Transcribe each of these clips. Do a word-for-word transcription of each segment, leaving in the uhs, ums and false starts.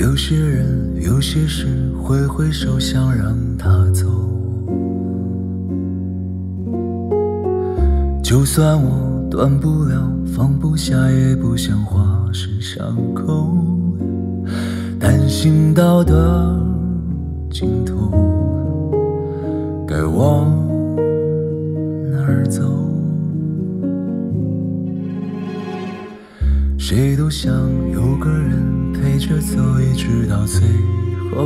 有些人，有些事，挥挥手想让它走。就算我断不了，放不下，也不想化身伤口。但行道的尽头，该往哪儿走？谁都想有个人陪着走，一直到最后。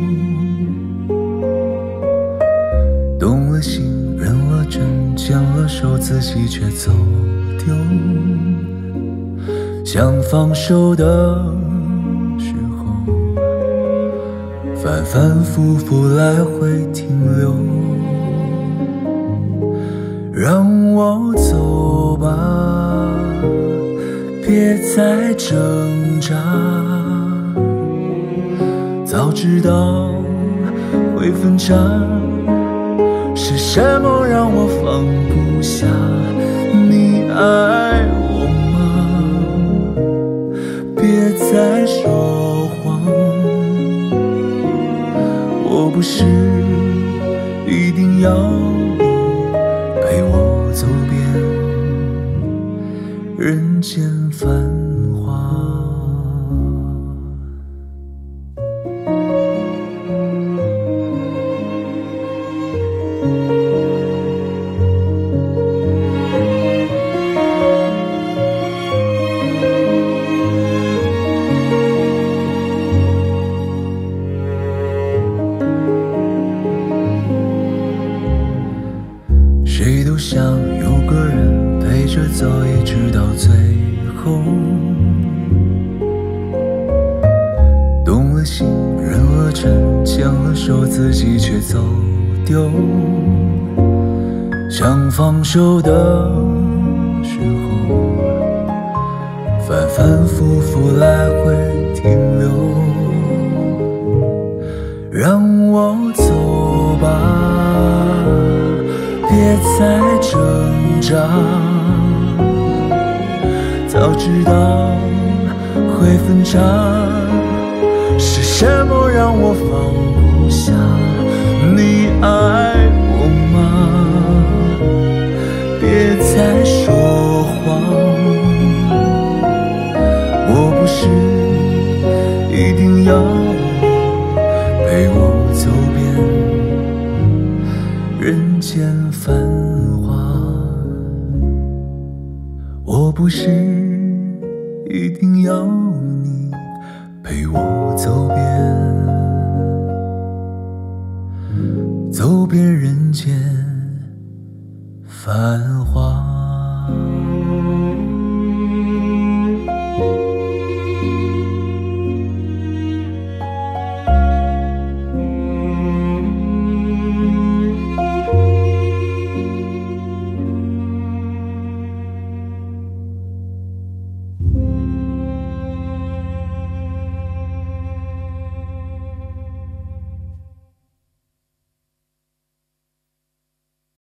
动了心，认了真，牵了手，自己却走丢。想放手的时候，反反复复来回停留。让我走吧，别再挣扎。早知道会分岔，是什么让我放不下？你爱我吗？别再说谎，我不是一定要你陪我走遍人间繁华。谁都想有个人陪着走，一直到最后。动了心，认了真，牵了手，自己却走丢。想放手的时候，反反复复来回停留。让我走吧，别再挣扎。早知道会分岔，是什么让我放不下？你爱我吗？别再说谎，我不是一定要你陪我走遍人间繁华，我不是一定要你陪我走遍走遍人间繁华。